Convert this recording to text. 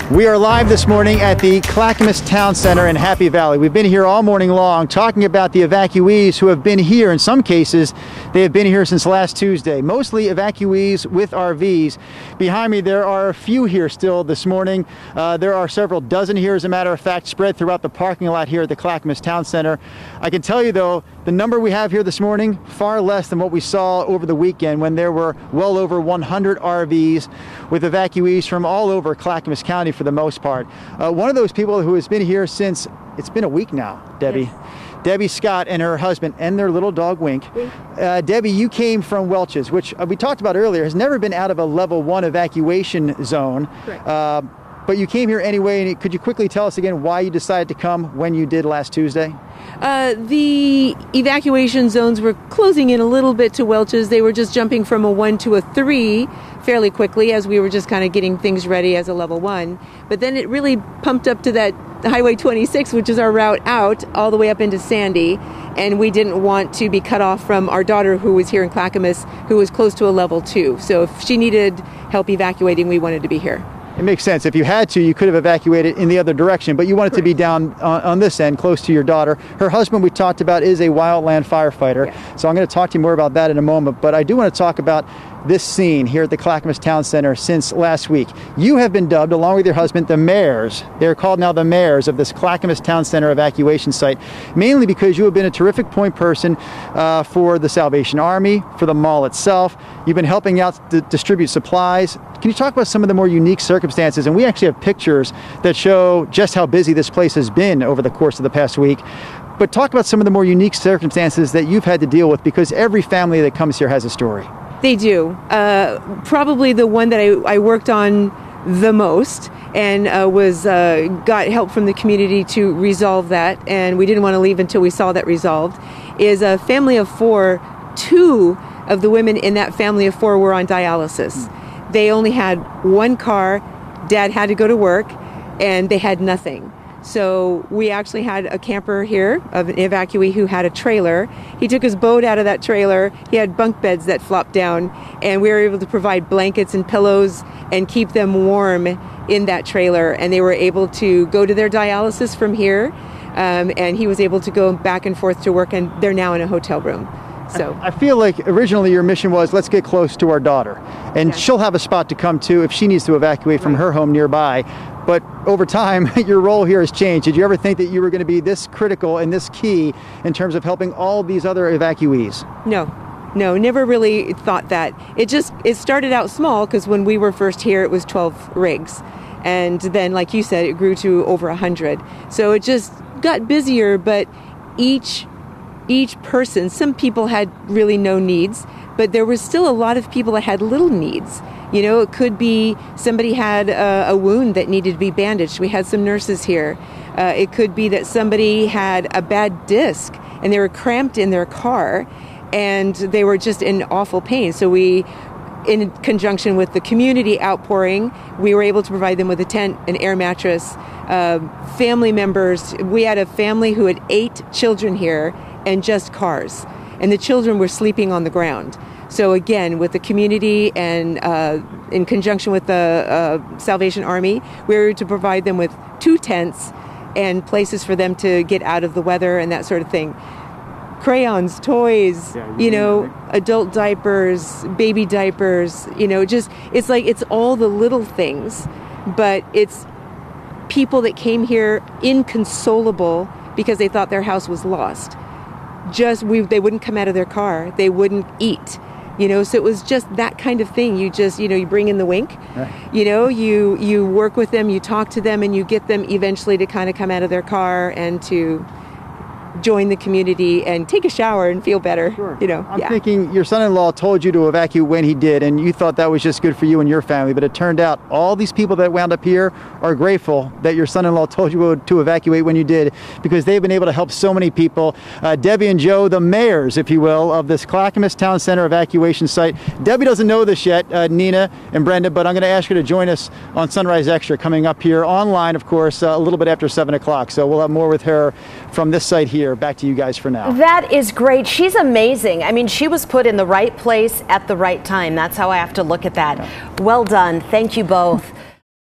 We are live this morning at the Clackamas Town Center in Happy Valley. We've been here all morning long talking about the evacuees who have been here. In some cases, they have been here since last Tuesday. Mostly evacuees with RVs. Behind me, there are a few here still this morning. There are several dozen here, as a matter of fact, spread throughout the parking lot here at the Clackamas Town Center. I can tell you, though, the number we have here this morning, far less than what we saw over the weekend when there were well over 100 RVs with evacuees from all over Clackamas County for the most part. One of those people who has been here since, it's been a week now, Debbie. Yes. Debbie Scott and her husband and their little dog Wink. Debbie, you came from Welch's, which we talked about earlier, has never been out of a level 1 evacuation zone. Correct. But you came here anyway, and could you quickly tell us again why you decided to come when you did last Tuesday? The evacuation zones were closing in a little bit to Welch's. They were just jumping from a 1 to a 3 fairly quickly as we were just kind of getting things ready as a level 1. But then it really pumped up to that Highway 26, which is our route out, all the way up into Sandy. And we didn't want to be cut off from our daughter who was here in Clackamas, who was close to a level 2. So if she needed help evacuating, we wanted to be here. It makes sense. If you had to, you could have evacuated in the other direction, but you wanted to be down on this end, close to your daughter. Her husband, we talked about, is a wildland firefighter. Yeah. So I'm going to talk to you more about that in a moment, but I do want to talk about this scene here at the Clackamas Town Center since last week. You have been dubbed, along with your husband, the mayors. They're called now the mayors of this Clackamas Town Center evacuation site, mainly because you have been a terrific point person for the Salvation Army, for the mall itself. You've been helping out to distribute supplies. Can you talk about some of the more unique circumstances? And we actually have pictures that show just how busy this place has been over the course of the past week. But talk about some of the more unique circumstances that you've had to deal with, because every family that comes here has a story. They do. Probably the one that I worked on the most and got help from the community to resolve that, and we didn't want to leave until we saw that resolved, is a family of 4. 2 of the women in that family of 4 were on dialysis. They only had 1 car, Dad had to go to work, and they had nothing. So we actually had a camper here, of an evacuee who had a trailer. He took his boat out of that trailer. He had bunk beds that flopped down, and we were able to provide blankets and pillows and keep them warm in that trailer. And they were able to go to their dialysis from here, and he was able to go back and forth to work, and they're now in a hotel room. So I feel like originally your mission was, let's get close to our daughter, and she'll have a spot to come to if she needs to evacuate from her home nearby. But over time, your role here has changed. Did you ever think that you were going to be this critical and this key in terms of helping all these other evacuees? No, never really thought that. It started out small, because when we were first here, it was 12 rigs. And then, like you said, it grew to over 100. So it just got busier, but each person, some people had really no needs, but there was still a lot of people that had little needs. You know, it could be somebody had a wound that needed to be bandaged. We had some nurses here. It could be that somebody had a bad disc and they were cramped in their car and they were just in awful pain. So we, in conjunction with the community outpouring, we were able to provide them with a tent, an air mattress, family members. We had a family who had 8 children here and just cars, and the children were sleeping on the ground. So again, with the community and in conjunction with the Salvation Army, we were able to provide them with 2 tents and places for them to get out of the weather and that sort of thing. Crayons, toys, adult diapers, baby diapers, it's all the little things, but it's people that came here inconsolable because they thought their house was lost. They wouldn't come out of their car. They wouldn't eat. So it was just that kind of thing. You just, you bring in the Wink, right. You work with them, you talk to them, and you get them eventually to kind of come out of their car and to join the community and take a shower and feel better. Sure. I'm thinking your son-in-law told you to evacuate when he did, and you thought that was just good for you and your family, but it turned out all these people that wound up here are grateful that your son-in-law told you to evacuate when you did, because they've been able to help so many people. Debbie and Joe, the mayors, if you will, of this Clackamas Town Center evacuation site. Debbie doesn't know this yet, Nina and Brenda, but I'm going to ask her to join us on Sunrise Extra coming up here online, of course, a little bit after 7 o'clock. So we'll have more with her from this site here. Back to you guys for now. That is great. She's amazing. I mean, she was put in the right place at the right time. That's how I have to look at that. Well done. Thank you both.